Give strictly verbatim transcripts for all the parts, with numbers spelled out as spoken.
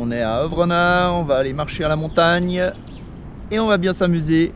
on est à Œuvrenard, on va aller marcher à la montagne et on va bien s'amuser.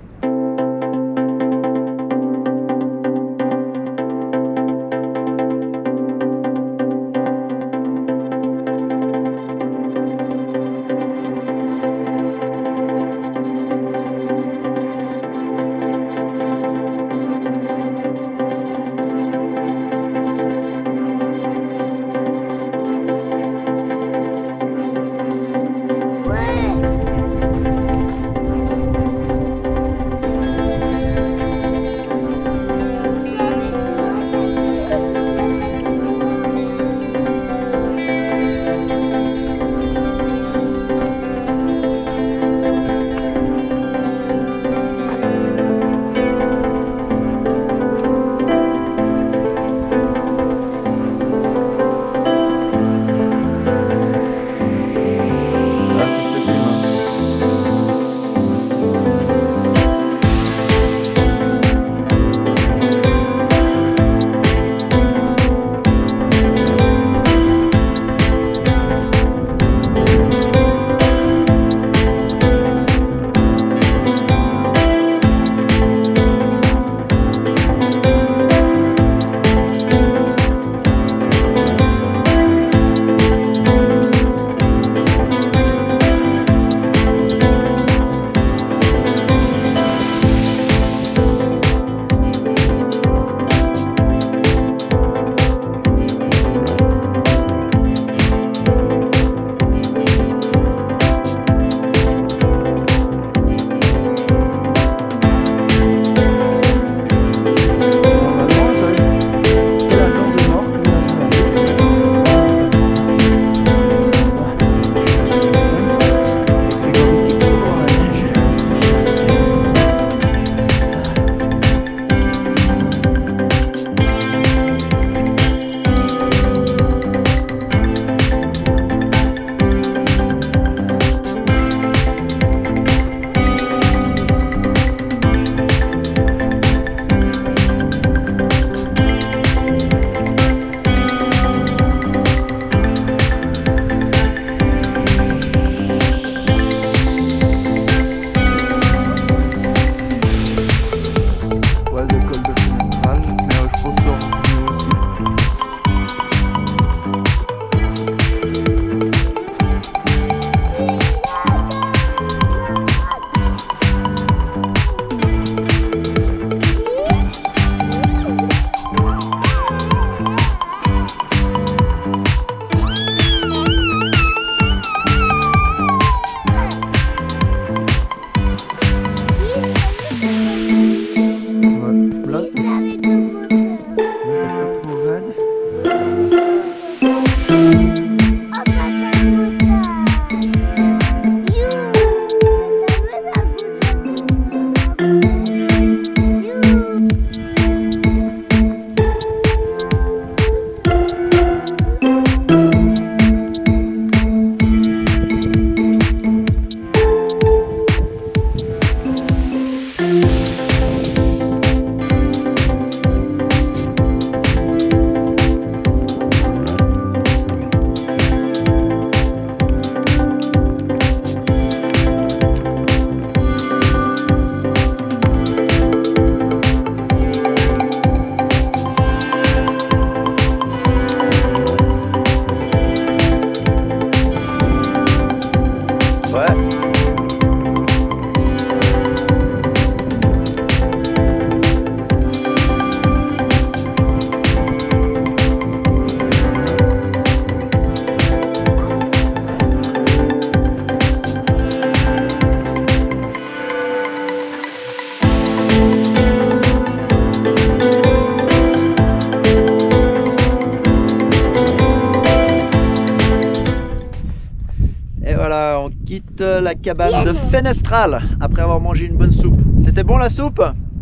quitte la cabane de Fenestral après avoir mangé une bonne soupe. C'était bon la soupe?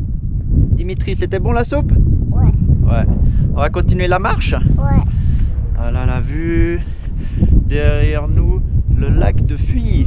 Dimitri, c'était bon la soupe? Ouais. Ouais. On va continuer la marche? Ouais. Voilà la vue. Derrière nous, le lac de Fuilly.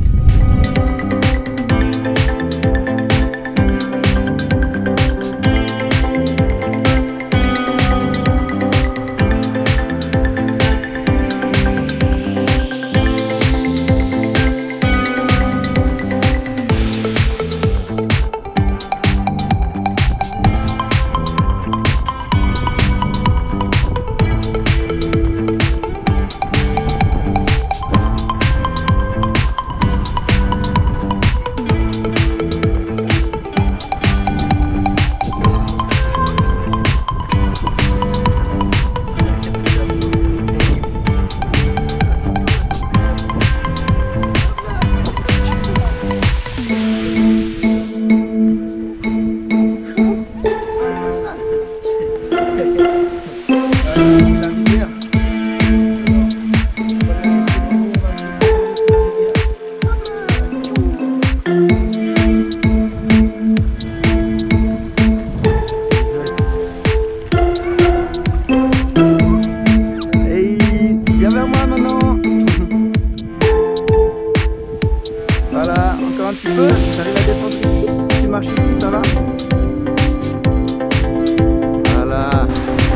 t'arrives à descendre ici? Si tu marches ici, ça va? Voilà.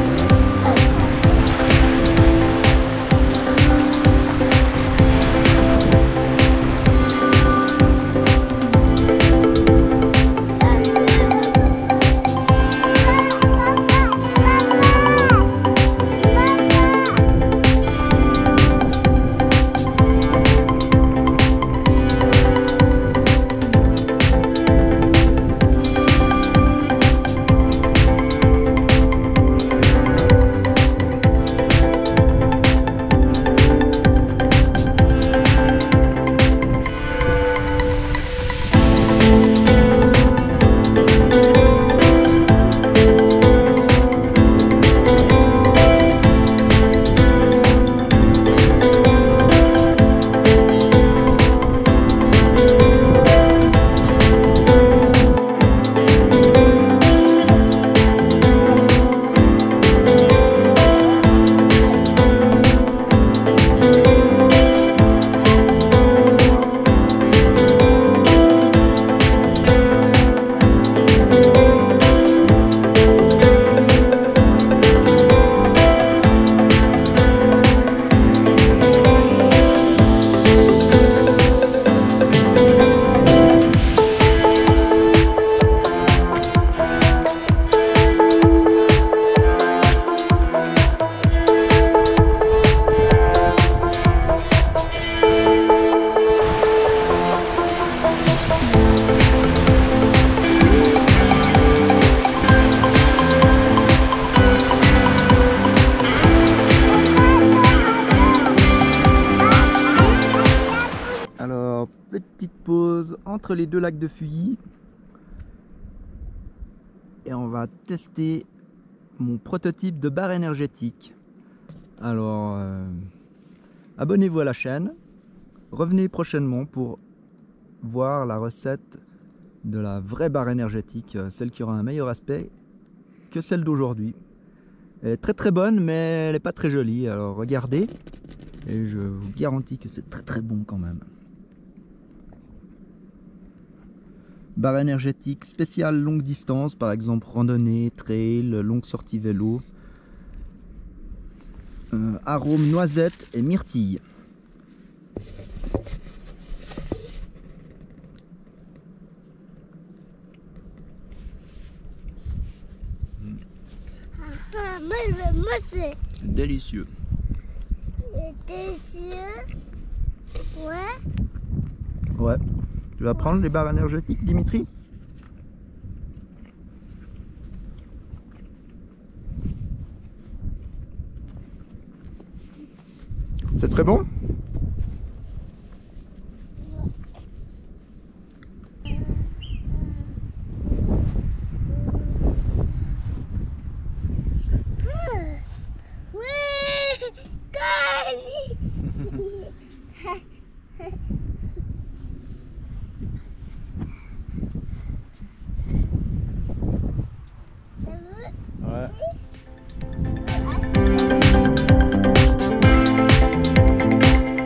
Petite pause entre les deux lacs de Fuilly et on va tester mon prototype de barre énergétique. Alors euh, abonnez-vous à la chaîne, revenez prochainement pour voir la recette de la vraie barre énergétique, celle qui aura un meilleur aspect que celle d'aujourd'hui. Elle est très très bonne, mais elle n'est pas très jolie, alors regardez et je vous garantis que c'est très très bon quand même. Barre énergétique spéciale longue distance, par exemple randonnée, trail, longue sortie vélo. Euh, arôme noisette et myrtille. Ah, moi, je veux manger. Délicieux. Délicieux. Ouais. Ouais. Tu vas prendre les barres énergétiques, Dimitri? C'est très bon? Ouais.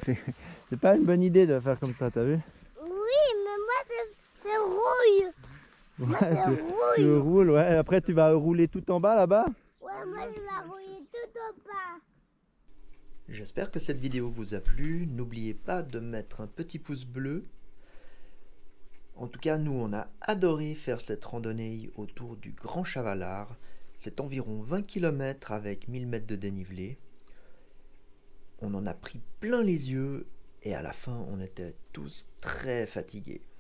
fait... C'est pas une bonne idée de faire comme ça, t'as vu? Oui, mais moi, c'est- c'est rouille. Moi, c'est tu, rouille. tu roules, ouais. Après, tu vas rouler tout en bas là-bas. Ouais, moi, je vais rouiller tout au bas. J'espère que cette vidéo vous a plu. N'oubliez pas de mettre un petit pouce bleu. En tout cas, nous, on a adoré faire cette randonnée autour du Grand Chavalard. C'est environ vingt kilomètres avec mille mètres de dénivelé. On en a pris plein les yeux et à la fin, on était tous très fatigués.